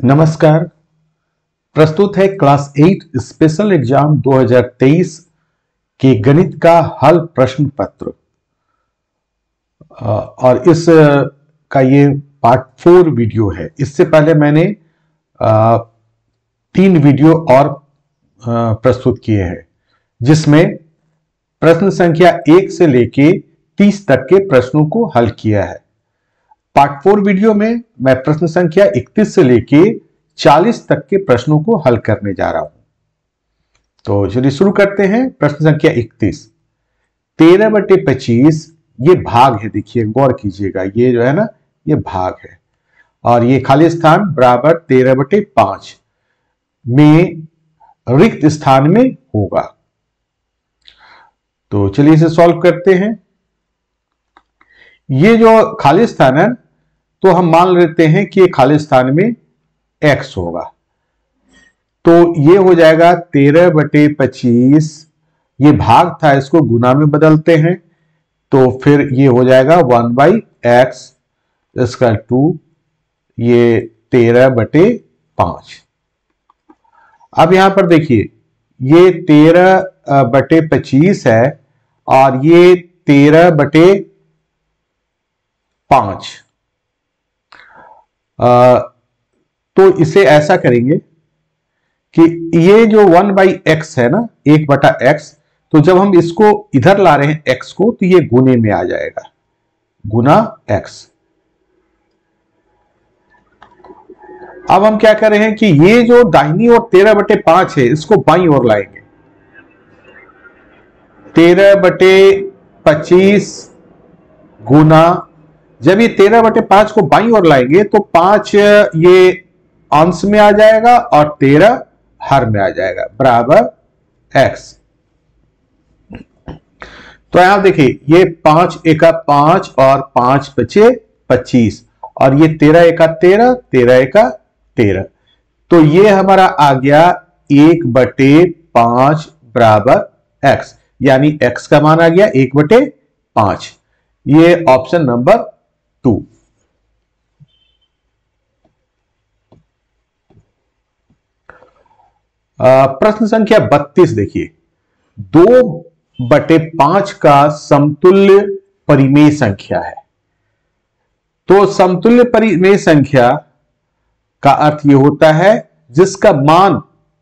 नमस्कार। प्रस्तुत है क्लास 8 स्पेशल एग्जाम 2023 के गणित का हल प्रश्न पत्र और इस का ये पार्ट 4 वीडियो है। इससे पहले मैंने 3 वीडियो और प्रस्तुत किए हैं जिसमें प्रश्न संख्या 1 से लेके 30 तक के प्रश्नों को हल किया है। पार्ट 4 वीडियो में मैं प्रश्न संख्या 31 से लेके 40 तक के प्रश्नों को हल करने जा रहा हूं। तो चलिए शुरू करते हैं। प्रश्न संख्या 31, 13/25 ये भाग है। देखिए गौर कीजिएगा, ये जो है ना ये भाग है और ये खाली स्थान बराबर 13/5 में रिक्त स्थान में होगा। तो चलिए इसे सॉल्व करते हैं। ये जो खाली स्थान है तो हम मान लेते हैं कि ये खाली स्थान में x होगा, तो ये हो जाएगा 13/25। ये भाग था, इसको गुना में बदलते हैं तो फिर ये हो जाएगा 1/x इसका 2, ये 13/5। अब यहां पर देखिए ये 13/25 है और ये 13/5। तो इसे ऐसा करेंगे कि ये जो 1/x है ना, 1/x, तो जब हम इसको इधर ला रहे हैं x को तो ये गुने में आ जाएगा, गुना x। अब हम क्या कर रहे हैं कि ये जो दाहिनी ओर 13/5 है इसको बाईं ओर लाएंगे। 13/25 गुना, जब ये 13/5 को बाईं ओर लाएंगे तो 5 ये अंश में आ जाएगा और 13 हर में आ जाएगा बराबर x। तो यहां देखिए ये 5 एका 5 और 5 बचे 25 और ये 13 एका 13, 13 एका 13, तो ये हमारा आ गया 1/5 बराबर x, यानी x का मान आ गया 1/5। ये ऑप्शन नंबर 2। प्रश्न संख्या 32 देखिए, 2/5 का समतुल्य परिमेय संख्या है। तो समतुल्य परिमेय संख्या का अर्थ यह होता है जिसका मान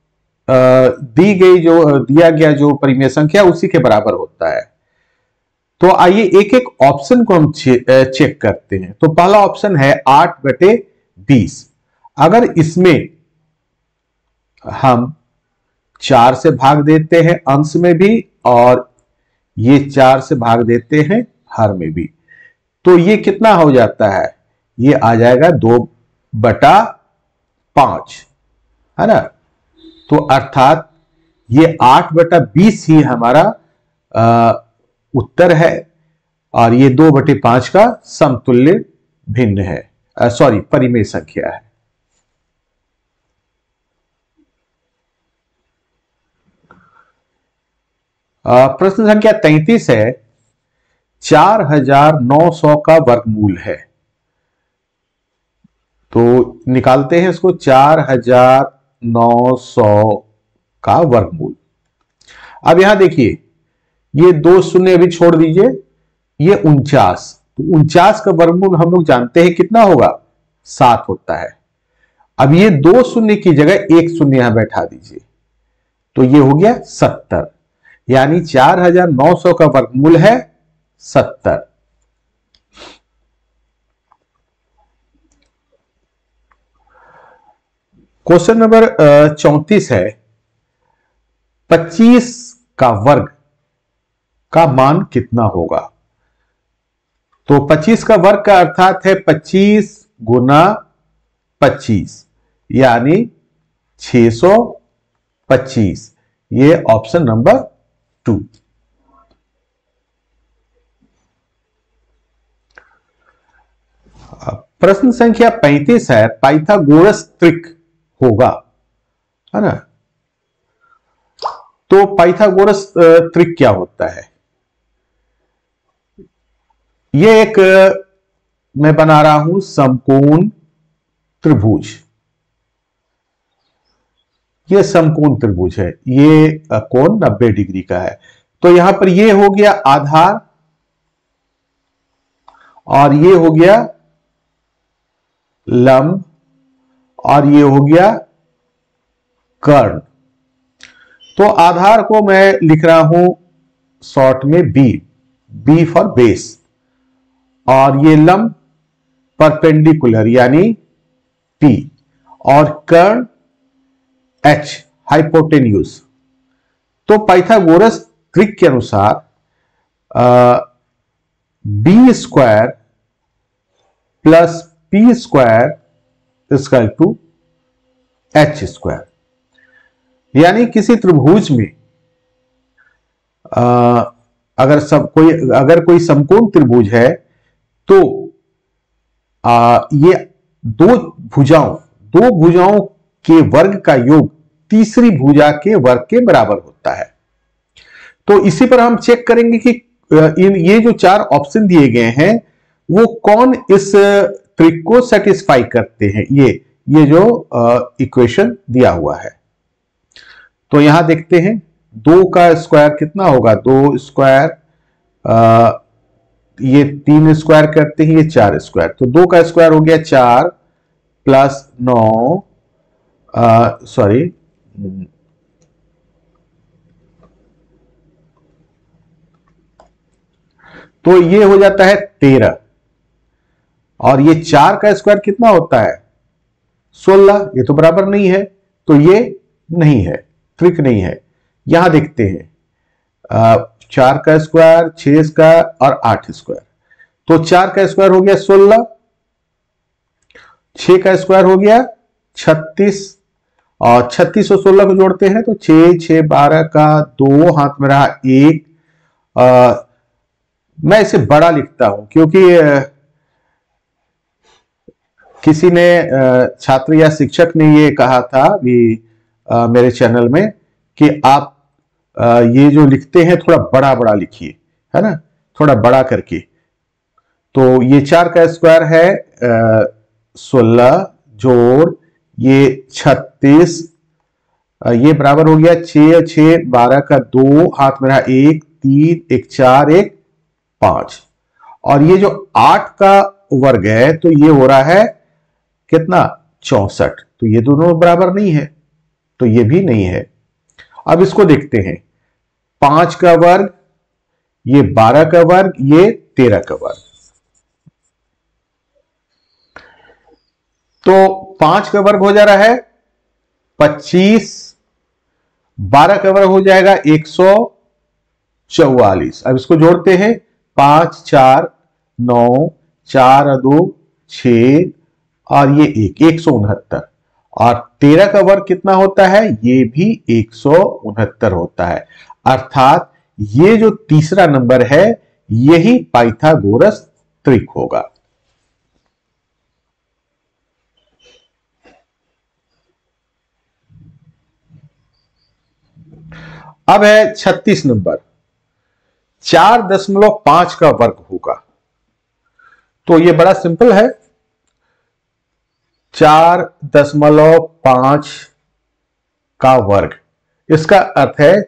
दिया गया जो परिमेय संख्या उसी के बराबर होता है। तो आइए एक एक ऑप्शन को हम चेक करते हैं। तो पहला ऑप्शन है 8/20। अगर इसमें हम 4 से भाग देते हैं अंश में भी और ये 4 से भाग देते हैं हर में भी, तो ये कितना हो जाता है? ये आ जाएगा 2/5, है ना। तो अर्थात ये 8/20 ही हमारा उत्तर है और ये 2/5 का समतुल्य भिन्न है, परिमेय संख्या है। प्रश्न संख्या 33 है, 4900 का वर्गमूल है। तो निकालते हैं इसको, 4900 का वर्गमूल। अब यहां देखिए ये 2 शून्य अभी छोड़ दीजिए, ये 49, तो 49 का वर्गमूल हम लोग जानते हैं कितना होगा, 7 होता है। अब ये 2 शून्य की जगह 1 शून्य यहां बैठा दीजिए तो ये हो गया 70, यानी 4900 का वर्गमूल है 70। क्वेश्चन नंबर 34 है, 25 का वर्ग का मान कितना होगा? तो 25 का वर्ग का अर्थात है 25 गुना 25, यानी 625। ये ऑप्शन नंबर 2। प्रश्न संख्या 35 है, पाइथागोरस त्रिक होगा, है ना। तो पाइथागोरस त्रिक क्या होता है? ये एक मैं बना रहा हूं समकोण त्रिभुज, ये समकोण त्रिभुज है, ये कोण 90 डिग्री का है। तो यहां पर ये हो गया आधार और ये हो गया लंब और ये हो गया कर्ण। तो आधार को मैं लिख रहा हूं शॉर्ट में बी फॉर बेस, और ये लंब परपेंडिकुलर यानी पी, और कर्ण एच हाइपोटेन्यूज। तो पाइथागोरस ट्रिक के अनुसार B square plus P square equal to H square, यानी किसी त्रिभुज में अगर कोई समकोण त्रिभुज है तो ये दो भुजाओं के वर्ग का योग तीसरी भुजा के वर्ग के बराबर होता है। तो इसी पर हम चेक करेंगे कि ये जो चार ऑप्शन दिए गए हैं वो कौन इस ट्रिक को सेटिस्फाई करते हैं। ये जो इक्वेशन दिया हुआ है, तो यहां देखते हैं 2 का स्क्वायर कितना होगा, 2 स्क्वायर, ये 3 स्क्वायर करते हैं, ये 4 स्क्वायर, तो 2 का स्क्वायर हो गया 4 प्लस 9 सॉरी तो ये हो जाता है 13, और ये 4 का स्क्वायर कितना होता है 16, ये तो बराबर नहीं है, तो ये नहीं है, ट्रिक नहीं है। यहां देखते हैं 4 का स्क्वायर, 6 का और 8 स्क्वायर, तो 4 का स्क्वायर हो गया 16, 6 का स्क्वायर हो गया 36, और 36 और 16 को जोड़ते हैं तो 6 6 12 का 2, हाथ में रहा 1। मैं इसे बड़ा लिखता हूं क्योंकि किसी ने छात्र या शिक्षक ने ये कहा था भी मेरे चैनल में कि आप ये जो लिखते हैं थोड़ा बड़ा बड़ा लिखिए, है ना, थोड़ा बड़ा करके। तो ये 4 का स्क्वायर है 16 जोड़ ये 36, ये बराबर हो गया 6 6 12 का 2, हाथ में रहा 1 3 1 4 1 5, और ये जो 8 का वर्ग है तो ये हो रहा है कितना 64, तो ये दोनों बराबर नहीं है, तो ये भी नहीं है। अब इसको देखते हैं, 5 का वर्ग, ये 12 का वर्ग, ये 13 का वर्ग। तो 5 का वर्ग हो जा रहा है 25, 12 का वर्ग हो जाएगा 144। अब इसको जोड़ते हैं 5 4 9 4 2 6 और ये 169, और 13 का वर्ग कितना होता है, ये भी 169 होता है। अर्थात ये जो तीसरा नंबर है यही पाइथागोरस ट्रिक होगा। अब है 36 नंबर, 4.5 का वर्ग होगा। तो ये बड़ा सिंपल है, 4.5 का वर्ग, इसका अर्थ है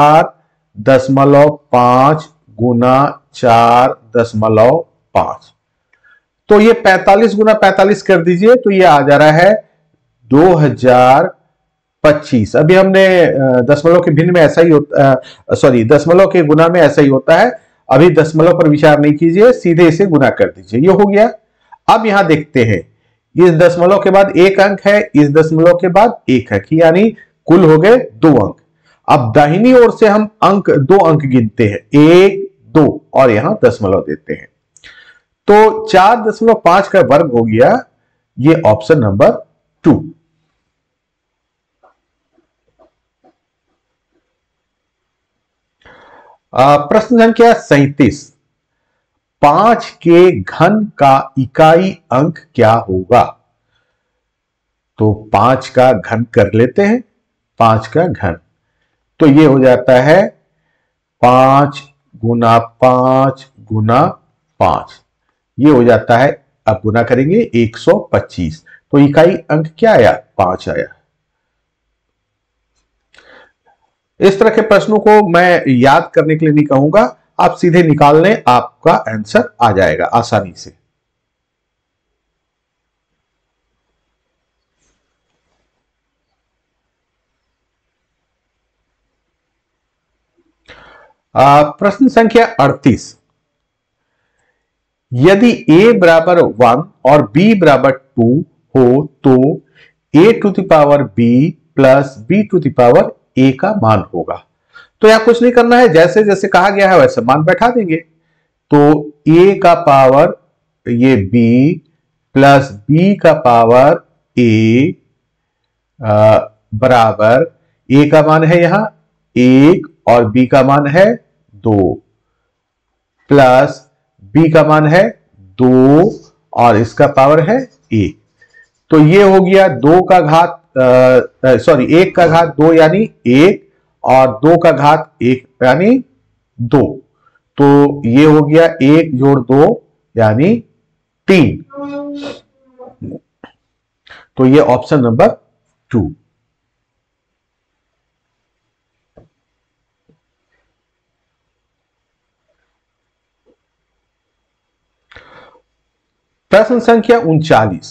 4.5 गुना 4.5, तो ये 45 गुना 45 कर दीजिए, तो ये आ जा रहा है 2025। अभी हमने दशमलव के भिन्न में ऐसा ही होता, सॉरी दशमलव के गुना में ऐसा ही होता है। अभी दशमलव पर विचार नहीं कीजिए, सीधे इसे गुना कर दीजिए, ये हो गया। अब यहां देखते हैं, इस दशमलव के बाद एक अंक है, इस दशमलव के बाद एक अंक, यानी कुल हो गए 2 अंक। अब दाहिनी ओर से हम अंक 2 अंक गिनते हैं, 1 2 और यहां दशमलव देते हैं, तो 4.5 का वर्ग हो गया, ये ऑप्शन नंबर 2। प्रश्न संख्या 37, 5 के घन का इकाई अंक क्या होगा। तो 5 का घन कर लेते हैं, 5 का घन, तो ये हो जाता है 5 गुना 5 गुना 5, ये हो जाता है, अब गुना करेंगे 125, तो इकाई अंक क्या आया 5 आया। इस तरह के प्रश्नों को मैं याद करने के लिए नहीं कहूंगा, आप सीधे निकाल लें, आपका आंसर आ जाएगा आसानी से। प्रश्न संख्या 38, यदि a बराबर 1 और b बराबर 2 हो तो a to the power b plus b to the power a का मान होगा। तो यहां कुछ नहीं करना है, जैसे जैसे कहा गया है वैसे मान बैठा देंगे। तो a का पावर ये b प्लस b का पावर a बराबर a का मान है यहां 1 और b का मान है 2 प्लस b का मान है 2 और इसका पावर है 1। तो ये हो गया 2 का घात 1 का घात 2 यानी 1 और 2 का घात 1 यानी 2। तो ये हो गया 1 जोड़ 2 यानी 3। तो ये ऑप्शन नंबर 2। प्रश्न संख्या 39,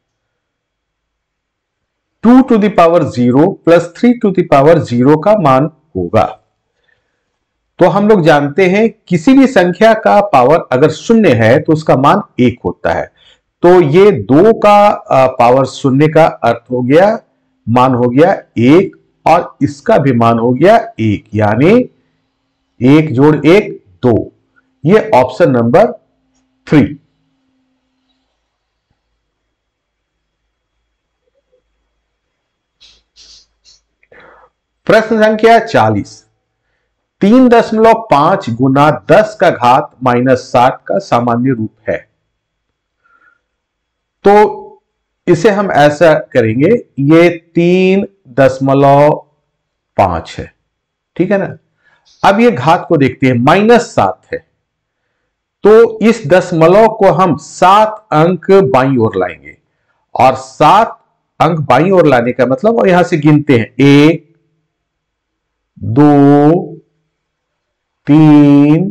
2 to the power 0 plus 3 to the power 0 का मान होगा। तो हम लोग जानते हैं किसी भी संख्या का पावर अगर शून्य है तो उसका मान 1 होता है। तो ये 2 का पावर शून्य का अर्थ हो गया, मान हो गया 1 और इसका भी मान हो गया 1 यानी 1 जोड़ 1 2। ये ऑप्शन नंबर 3। प्रश्न संख्या 40, 3.5 गुना 10 का घात -7 का सामान्य रूप है। तो इसे हम ऐसा करेंगे, ये 3.5 है, ठीक है ना। अब ये घात को देखते हैं, -7 है तो इस दशमलव को हम 7 अंक बाईं ओर लाएंगे और 7 अंक बाईं ओर लाने का मतलब, और यहां से गिनते हैं 1 2 3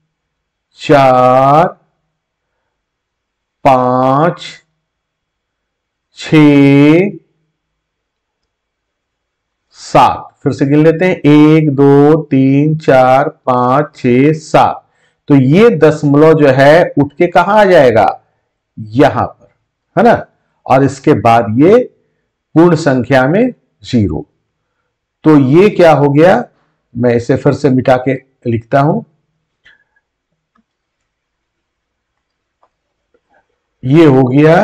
4 5 6 7। फिर से गिन लेते हैं 1 2 3 4 5 6 7। तो ये दशमलव जो है उठ के कहां आ जाएगा, यहां पर, है ना। और इसके बाद ये पूर्ण संख्या में 0। तो ये क्या हो गया, मैं इसे फिर से मिटा के लिखता हूं, ये हो गया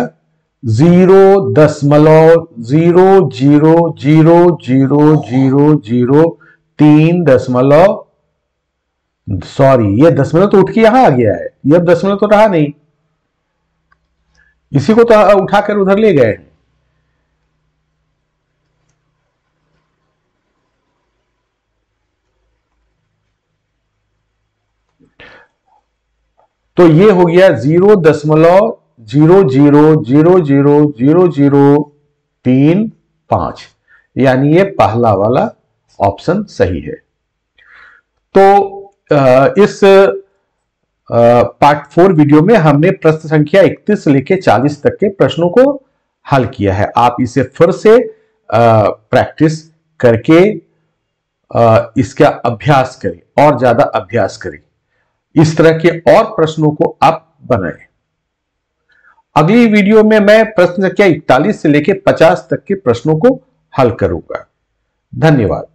0.0000003 सॉरी, ये दशमलव तो उठ के यहां आ गया है, ये अब दशमलव तो रहा नहीं, इसी को तो उठाकर उधर ले गए। तो ये हो गया 0.000000035 यानी ये पहला वाला ऑप्शन सही है। तो इस पार्ट 4 वीडियो में हमने प्रश्न संख्या 31 से लेकर 40 तक के प्रश्नों को हल किया है। आप इसे फिर से प्रैक्टिस करके इसका अभ्यास करें और ज्यादा अभ्यास करें, इस तरह के और प्रश्नों को आप बनाएं। अगली वीडियो में मैं प्रश्न संख्या 41 से लेकर 50 तक के प्रश्नों को हल करूंगा। धन्यवाद।